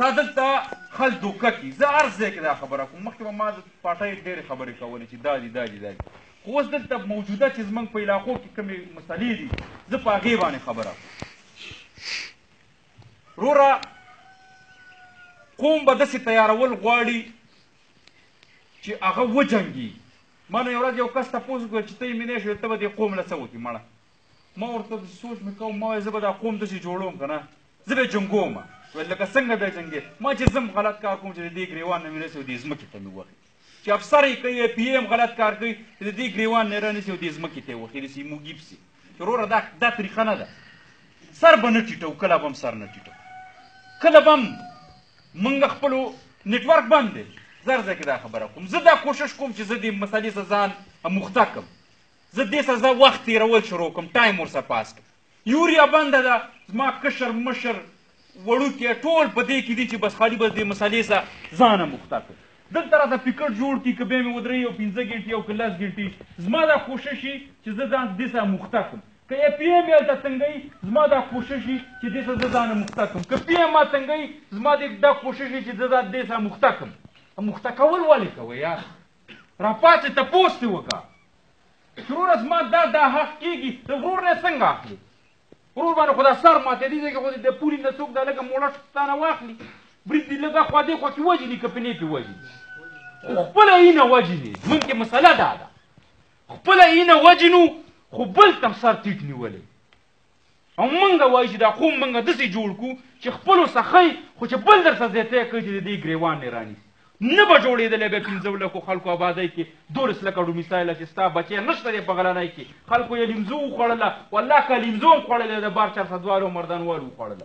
تا دلته خل دوکه کړي. زه هر ځای کې دا خبره کوم. مخکې به ما د پاټۍ ډېرې خبرې کولې چې دا دي دا دي دا دي، خو اوس دلته موجوده چې زموږ په علاقو کې کومې مسلې دي زه په هغې باندې خبره کوم. وروره قوم به داسې تیارول غواړي چې هغه وجنګي. ما نه یو ورځ یو کس تپوس وکړ چې ته یې مینې شوې ته به دې قوم له څه وکړې مړه. ما ورته سوچ مې کوم، ما وایي زه به دا قوم داسې جوړوم که نه، زه به یې جنګوم. ویل لکه څنګه به یې جنګې؟ ما چې زه غلط کار کوم چې د دې ګریوان نه مې رسي او دې ځمکې ته مې وخي، چې افسر یې کوي پي ایم غلط کار کوي چې د دې ګریوان نه رانیسي او دې ځمکې ته یې وخي رسي موږي پسې. وروره دا طریقه نه ده. سر به نه ټیټو، کله به هم سر نه ټیټو، کله به هم موږ خپلو نیټورک بند دی. زر ځای کې دا خبره کوم. زه دا کوشش کوم چې زه دې مسلې څه ځان مخته کړم، زه دې څه زه وخت تېرول شروع کړم، ټایم ورسره پاس کړم. یوریا بنده ده، زما کشر مشر وړوکی ټول په دې کې دي چې بس خالي بس دې مسلې څه ځانه مخته کړم. دلته راته فکر جوړ کړي که بیا مې ودرېږي او 15 ګنټې او که 10 ګنټې، زما دا کوشش وي چې زه ځان دې څه مخته کړم. که یې پي ایم هلته تنګوي زما دا کوشش وي چې دې څه زه ځانه مخته کړم. که پي ایم ما تنګوي زما دا کوشش وي چې زه دې څه مخته کړم. مخته کول ولې کوئ یار؟ راپاڅې تپوس دې وکړه. وروره زما دا حق کېږي، د ورور نه څنګه اخلي؟ ورور باندې خو دا سر ماتېدي دی که خو د پولي نه څوک دا لږه موړه تانه واخلي، برید دې لږه خوا دې خوا کې وجني که پنې پې وجني، خو خپله اینه وجني. زمونږ کې مسله دا ده، خپله اینه وجنو خو بل تم سر ټیټ نیولی. او مونږ وایو چې دا قوم مونږ داسې جوړ کړو چې خپلو څخی خو چې بل در څه زیاتی کوي چې د دې ګریوان نه رانیسي. نه به جوړېدلی بیا 15 لکو خلکو آبادۍ کې 12 لکه ډومیسایله چې ستا بچی نشته دی په غلنۍ کې، خلکو یې لیمزو وخوړله، والله که لیمزو هم خوړلی د بار چرسدوالو او مردانوالو وخوړله.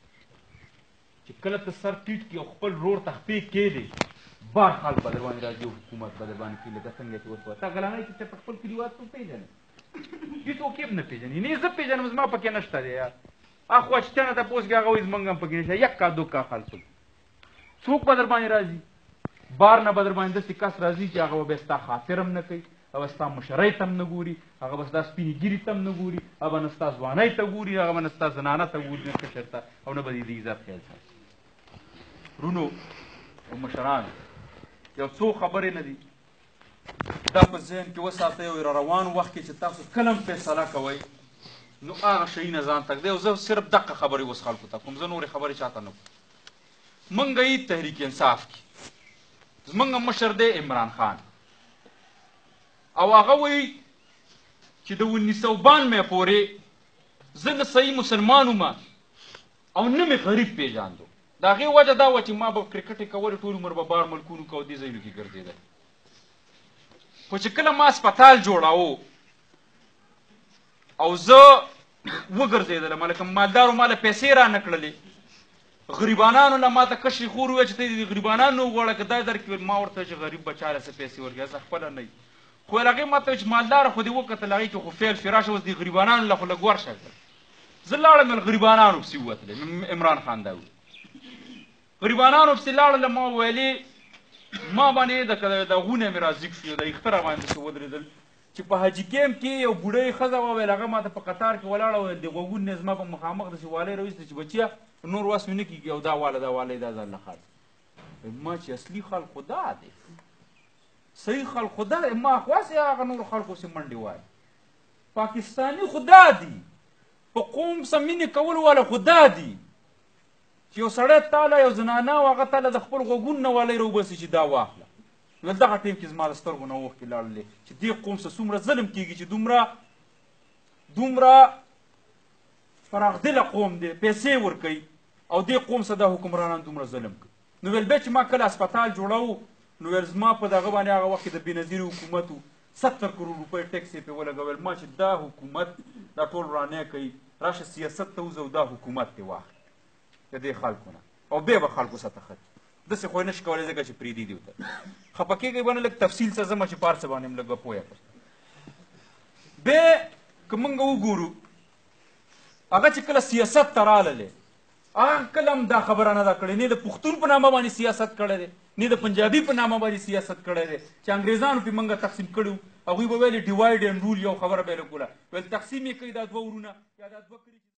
چې کله ته سر ټیټ کړي او خپل رور ته خپې کېدې، بار خلک به در باندې راځي او حکومت به در باندې کوي لکه څنګه چې اوس تا غلنۍ کې ته په خپل کلیوال څوک پېژنې؟ هېڅ څوک یې نه پېژني. نه زه پېژنم، زما پکې نشته دی یار. اخوا چې ته نه تپوس کړې هغه وایي زمونږ هم پکې نشته. یکا دوکا خلکو څوک به در باندې راځي؟ بار نه به در باندې داسې کس راځي چې هغه به بیا ستا خاطر هم نه کوي، هغه به ستا مشرۍ ته هم نه ګوري، هغه به ستا سپینې ګیري ته هم نه ګوري، هغه به نه ستا ځوانۍ ته ګوري، هغه به نه ستا زنانه ته ګوري، نه کشر ته، او نه به د عزت خیال ساتي. رونو او مشرانو، یو څو خبرې نه دي دا په ذهن کې وساتئ او روان وخت کې چې تاسو کله هم فیصله کوئ نو هغه شیونه ځان ته ږدئ. او زه صرف دقه خبرې اوس خلکو ته کوم، زه نورې خبرې چاته نه کوم. موږ یې تحریک انصاف کې زمونږ مشر دی عمران خان، او هغه وایي چې د 1992 پورې زه نه صحیح مسلمان وم او نه مې غریب پېژاندو. د هغې وجه دا وه چې ما به کرکټې کولې، ټول عمر به بار ملکونو کې او دې ځایونو کې ګرځېدل. خو چې کله ما اسپتال جوړاوه او زه وګرځېدلم، لکه مالدارو ما له پیسې را نه کړلې، غریبانانو له ما ته کشري خور وویل چې ته د غریبانانو وغواړه که دا درکړي. ما ورته چې غریب به چا له څه پیسې ورکړي، زه خپله نه وي. خو ویل هغې ما ته چې مالداره خو دې وکتل هغې کې خو فعل فراشه اوس د غریبانانو له خو لږ ورشه کړل. زه لاړم غریبانانو پسې ووتلی، عمران خان دا وایي. غریبانانو پسې لاړله، ما ویلې ما باندې د غونه مې را ځیږ شو، د اختر باندې پسې ودرېدل چې په حاجي کیمپ کې یو بوډۍ ښځه وه، ویل هغه ما ته په قطار کې ولاړه وه، د غوږونو نه زما په مخامخ داسې والی راویسته چې بچیه نور وس مې نه کېږي او دا واله دا والی دا ځان له خاص. ما چې اصلي خلک خو دا دی، صحیح خلک خو دا دی، ما خواسې هغه نورو خلکو پسې منډې وایي. پاکستاني خو دا دي، په قوم څه مینې کول والا خو دا دي چې یو سړی تاله یو زنانه او هغه تاله د خپل غوږونو نه والی راوباسي چې دا واخله. نو دغه ټیم کې زما د سترګو نه اوښکې لاړلې چې دې قوم څه څومره ظلم کېږي چې دومره پراخدله قوم دی، پیسې ورکوي او دې قوم څه دا حکمرانان دومره ظلم کوي. نو ویل بیا چې ما کله اسپتال جوړوو نو ویل زما په دغه باندې هغه وخت کې د بېنظیرې حکومت و 70 کروڑ روپۍ ټیکس یې پرې ولګول. ما چې دا حکومت دا ټول ورانی کوي، راشه سیاست ته وځه او دا حکومت دې واخلي د دې خلکو نه، او بیا به خلکو سره خط داسې خو یې نشي کولی ځکه چې پرېږدي دې ورته خفه کېږئ به نه. لږ تفصیل څه ځمه چې په هر څه باندې هم لږ به پویه کړم. بیا که موږ وګورو هغه چې کله سیاست ته راغللې، هغه کله هم دا خبره نه ده کړې، نه د پښتون په نامه باندې سیاست کړی دی، نه د پنجابي په نامه باندې سیاست کړی دی چې انګریزانو پرې موږ تقسیم کړي وو. هغوی به ویلې ډیوایډ اینډ رول، یو خبره به یې کوله، ویل تقسیم یې کوي دا دوه ورونه یا دا دوه کلي.